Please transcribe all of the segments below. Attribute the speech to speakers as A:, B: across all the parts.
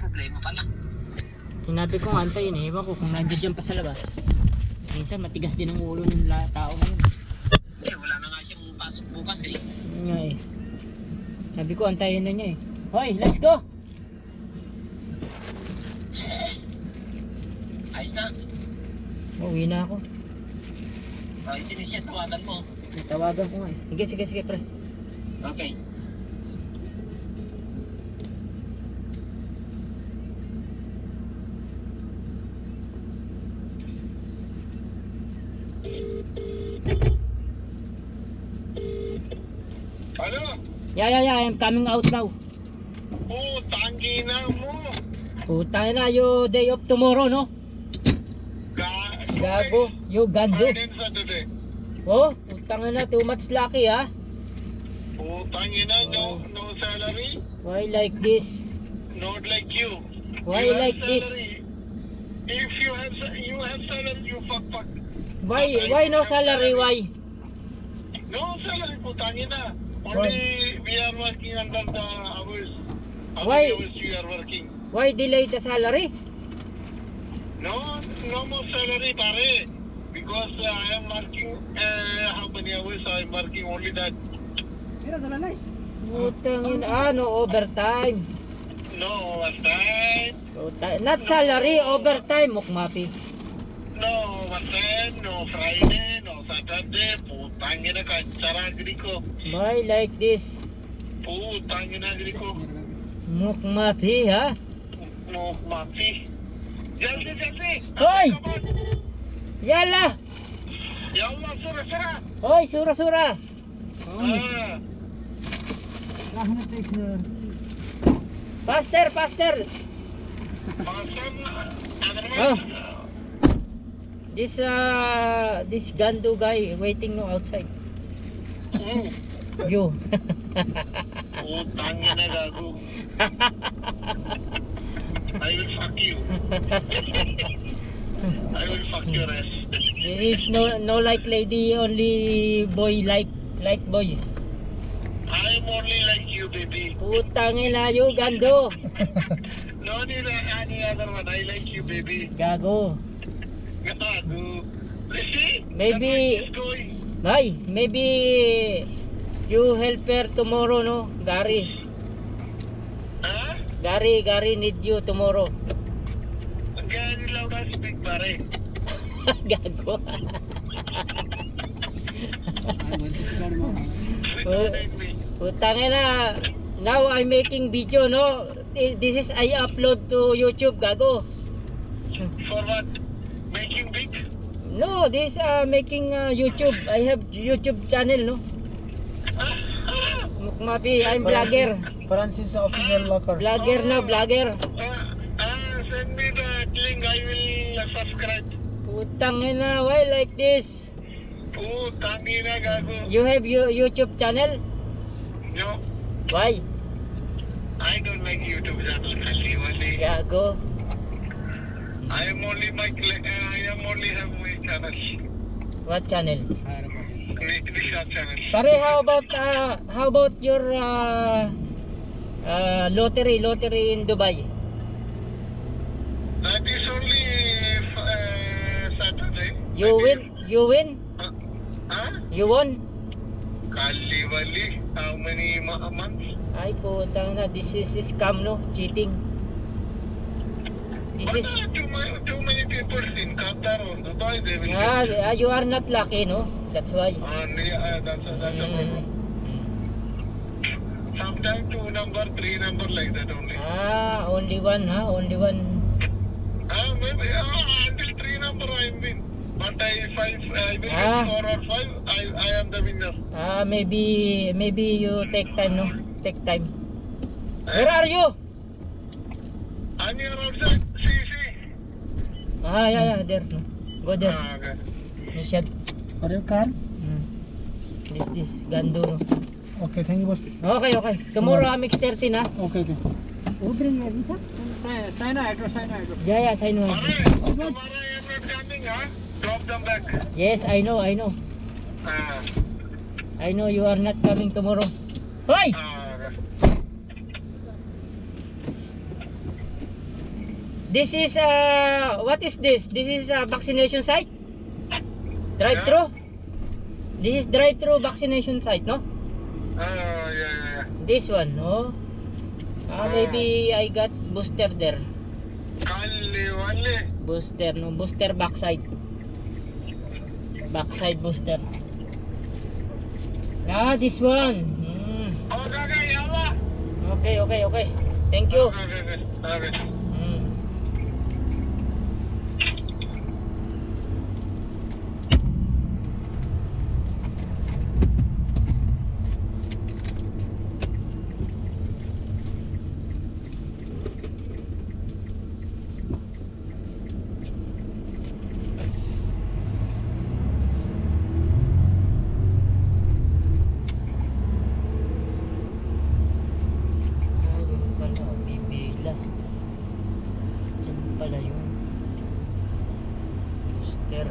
A: problema pala.
B: Sinabi ko nga antayin eh. Ewan ko kung nandiyan dyan pa sa labas. Minsan matigas din ang ulo ng tao ngayon.
A: Eh, wala na nga siyang pasok bukas eh.
B: Nga eh. Sabi ko antayin na niya eh. Hoy, let's go!
A: Ayos na.
B: Uwi na ako.
A: Okay, sino siya? Tawagan mo.
B: Tawagan ko nga eh. Sige pre.
A: Okay.
C: Ano?
B: Yeah, I'm coming out now.
C: Tanggi na mo.
B: Putang na, you day off tomorrow, no? Gago, you gando.
C: Saturday.
B: Oh, putang na, too much lucky, ha?
C: Tanggi na, no salary.
B: Why like this?
C: Not like you.
B: Why
C: you
B: like this?
C: If you have salary, you fuck.
B: Why no salary, why?
C: No salary po, tanggi na. Only we are working under the hours. How
B: Why?
C: many hours you are working?
B: Why delay the salary?
C: No more salary, pare. Because I am working, how many hours I am working, only that.
B: Putang ina, no overtime.
C: No overtime.
B: Not salary, overtime, mukmapi.
C: No overtime, no Friday, no Saturday. Putang ina ka, cara gini ko.
B: Why like this?
C: Putang ina gini ko.
B: Mukmapi, ha?
C: Mukmapi. Jaldi.
B: Hoy! Yala!
C: Yalla, sura.
B: Hoy, sura. Faster. Oh. This Gando guy waiting no outside. You.
C: Putang ina gago. I will fuck you. I will fuck your ass.
B: This is no like lady, only boy like boy.
C: I am only like you, baby.
B: Putang ina, you Gando.
C: No need any other one. I like you, baby.
B: Gago.
C: Gago. See?
B: Maybe. Bye. Maybe you help her tomorrow, no? Gary.
C: Huh?
B: Gary need you tomorrow.
C: Gary loud as speak, pare.
B: Gago. Putang ina. Now I'm making video, no? This is I upload to YouTube, gago.
C: For what? Making big?
B: No, this making YouTube. I have YouTube channel, no? Mukmapi, I'm vlogger.
D: Francis official locker.
B: Vlogger na, vlogger.
C: Send me the link. I will subscribe.
B: Putang ina, why like this?
C: Putang ina gago.
B: You have your YouTube channel?
C: No,
B: Why?
C: I don't like YouTube channel. Wali.
B: Gago.
C: I am only have my channel.
B: What channel?
C: Nisha channel.
B: Pare, how about your lottery in Dubai?
C: That is only Saturday.
B: You win?
C: Huh?
B: You won?
C: Kali wali. How many months?
B: Ay putang na, this is scam, no? Cheating. This is
C: Too many people in Qatar or Dubai. They will
B: you are not lucky, no? That's why.
C: That's a problem. Sometimes 2 number, 3 number like that only.
B: Only one, Only one.
C: Maybe until 3 number I win. But if I will get 4 or 5, I am the winner.
B: Maybe you take time, no? Take time. Where are you?
C: I'm here outside. See.
B: Yeah, there. No? Go there.
C: Okay.
B: Nishad.
D: For your car?
B: This Gando, no?
D: Okay, thank you, boss.
B: Okay. Tomorrow I'm 13, ha?
D: Okay.
B: Who bring your visa?
D: Sign address.
B: Yeah, I know.
C: Tomorrow I am not coming, huh? Drop them back.
B: Yes, I know. I know you are not coming tomorrow. Hoy!
C: Okay.
B: This is what is this? This is a vaccination site? Drive-thru? This is drive-thru vaccination site, no?
C: Yeah.
B: This one, no? Maybe I got booster there.
C: Only.
B: Booster, no? Booster backside. Backside booster. This one.
C: Okay, yalla.
B: Okay. Thank you.
C: Okay.
B: Bibila. Diyan pala yung booster.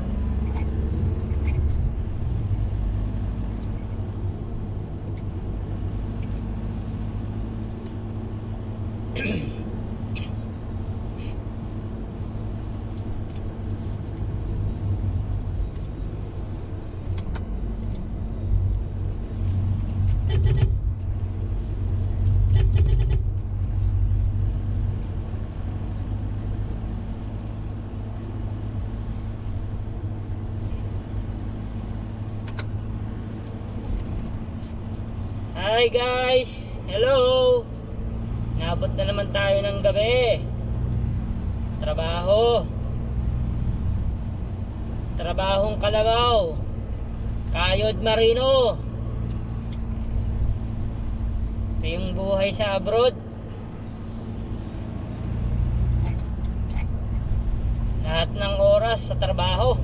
B: Hi guys! Hello! Naabot na naman tayo ng gabi. Trabahong Kalabaw. Kayod Marino. Ito yung buhay sa abroad. Lahat ng oras sa trabaho.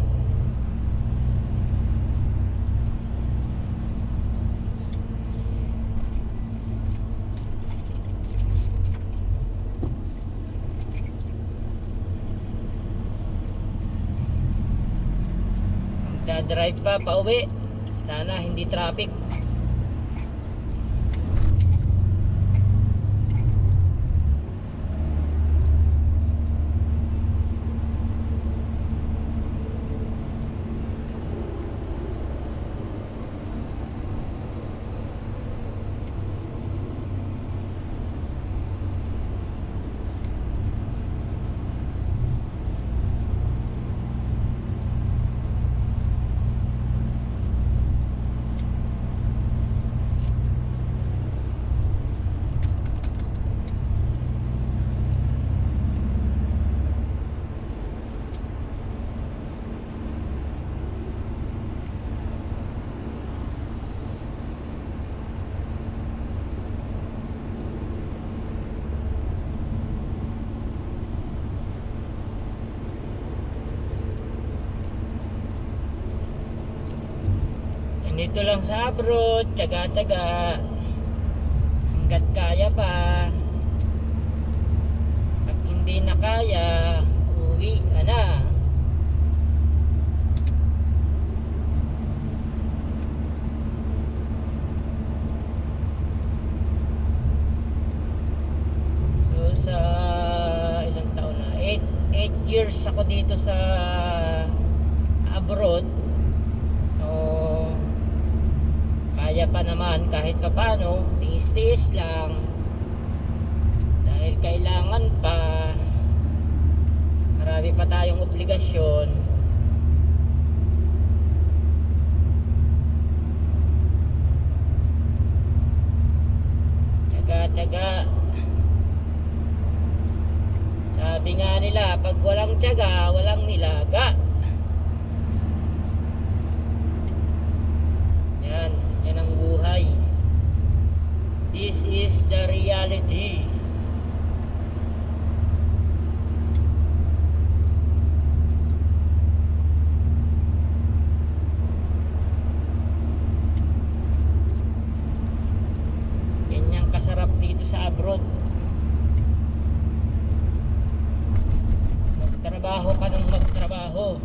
B: Drive pa pauwi. Sana hindi traffic. Dito lang sa abroad, tsaga-tsaga hanggat kaya pa. Pag hindi na kaya, uwi na. So sa ilang taon na? 8 years ako dito sa abroad. Kaya pa naman kahit paano, tiis-tiis lang dahil kailangan pa, marami pa tayong obligasyon. Tiyaga-tiyaga. Sabi nga nila, pag walang tiyaga, walang nilaga. Yan ang buhay. This is the reality. Ganyang kasarap dito sa abroad. Magtrabaho ka ng magtrabaho.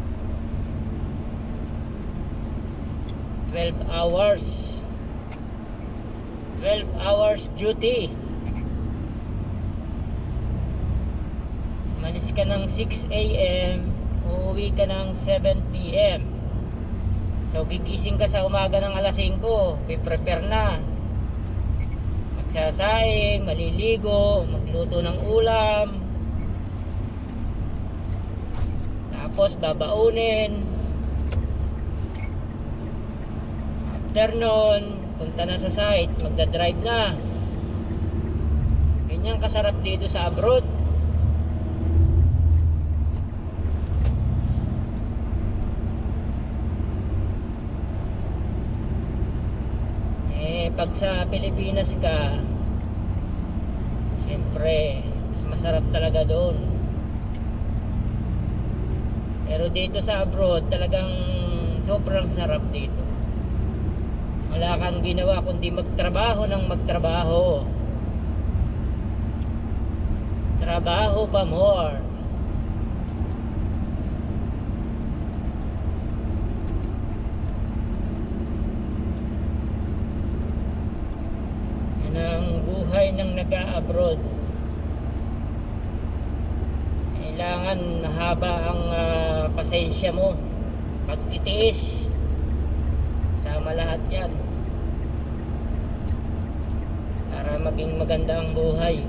B: Hours 12 hours duty. Malis ka ng 6 a.m. Uuwi ka ng 7 p.m. So gigising ka sa umaga ng alas 5, prepare na, magsasaing, maliligo, magluto ng ulam, tapos babaunin. After nun, punta na sa site, magdadrive na. Ganyan kasarap dito sa abroad. Pag sa Pilipinas ka, siyempre mas masarap talaga doon. Pero dito sa abroad, talagang sobrang sarap dito. Wala kang ginawa kundi magtrabaho ng magtrabaho. Trabaho pa more. Ang buhay ng nag-a-abroad, kailangan haba ang pasensya mo, pagtitiis, sama lahat yan para maging maganda ang buhay.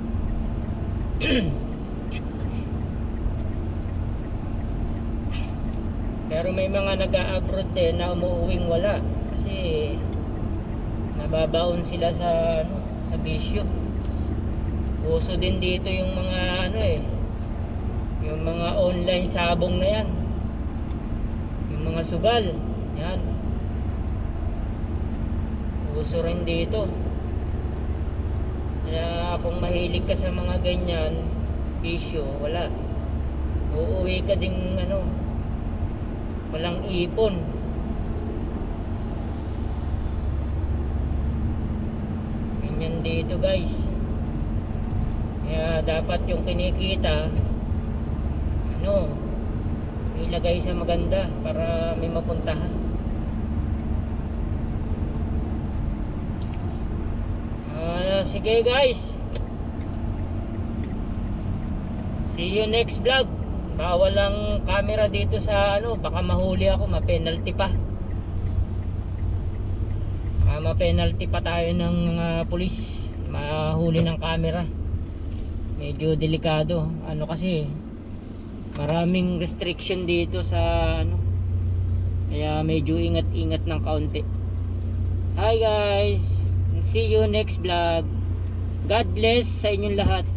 B: Pero may mga nag-a-abroad din na umuuwing wala kasi nababaon sila sa sa bisyo. Uso din dito yung mga yung mga online sabong na yan, yung mga sugal yan, uso rin dito. Kaya kung mahilig ka sa mga ganyan bisyo, wala, uuwi ka ding walang ipon. Ganyan dito guys. Kaya dapat yung kinikita ilagay sa maganda para may mapuntahan. Sige guys, see you next vlog. Bawal ang camera dito sa baka mahuli ako, ma-penalty pa. Ma-penalty pa tayo ng pulis, mahuli ng camera. Medyo delikado kasi maraming restriction dito sa kaya medyo ingat-ingat ng kaunti. Hi guys, see you next vlog. God bless sa inyong lahat.